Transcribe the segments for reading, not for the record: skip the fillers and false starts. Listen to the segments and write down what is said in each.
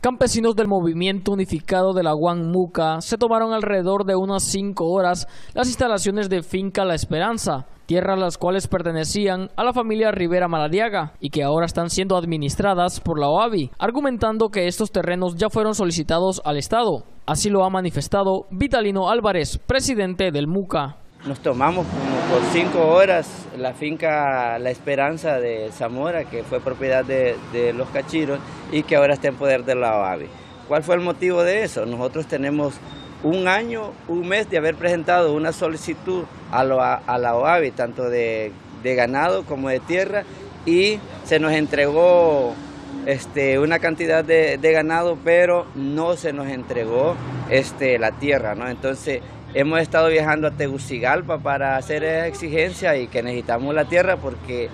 Campesinos del Movimiento Unificado de la UAN Muca se tomaron alrededor de unas 5 horas las instalaciones de Finca La Esperanza, tierras las cuales pertenecían a la familia Rivera Maladiaga y que ahora están siendo administradas por la OAVI, argumentando que estos terrenos ya fueron solicitados al Estado. Así lo ha manifestado Vitalino Álvarez, presidente del Muca. Nos tomamos como por 5 horas la finca La Esperanza de Zamora, que fue propiedad de los Cachiros y que ahora está en poder de la OAVI. ¿Cuál fue el motivo de eso? Nosotros tenemos un mes de haber presentado una solicitud a la OAVI, tanto de ganado como de tierra, y se nos entregó una cantidad de ganado, pero no se nos entregó la tierra, ¿no? Entonces, hemos estado viajando a Tegucigalpa para hacer esa exigencia y que necesitamos la tierra porque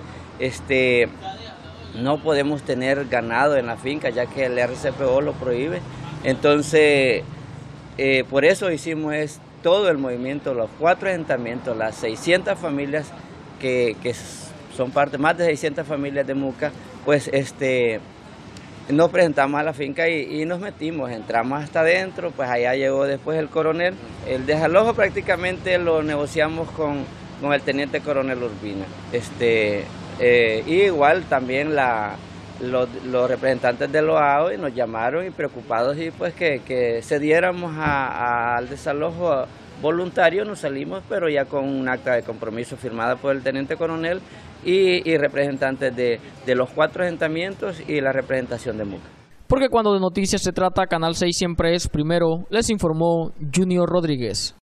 no podemos tener ganado en la finca ya que el RCPO lo prohíbe. Entonces, por eso hicimos todo el movimiento, los 4 asentamientos, las 600 familias que son parte, más de 600 familias de Muca, pues nos presentamos a la finca y nos metimos, entramos hasta adentro, pues allá llegó después el coronel. El desalojo prácticamente lo negociamos con el teniente coronel Urbina. Y igual también los representantes de los AO nos llamaron y preocupados y pues que cediéramos al desalojo voluntario. Nos salimos, pero ya con un acta de compromiso firmada por el teniente coronel y representantes de los 4 asentamientos y la representación de Muca. Porque cuando de noticias se trata, Canal 6 siempre es primero, les informó Junior Rodríguez.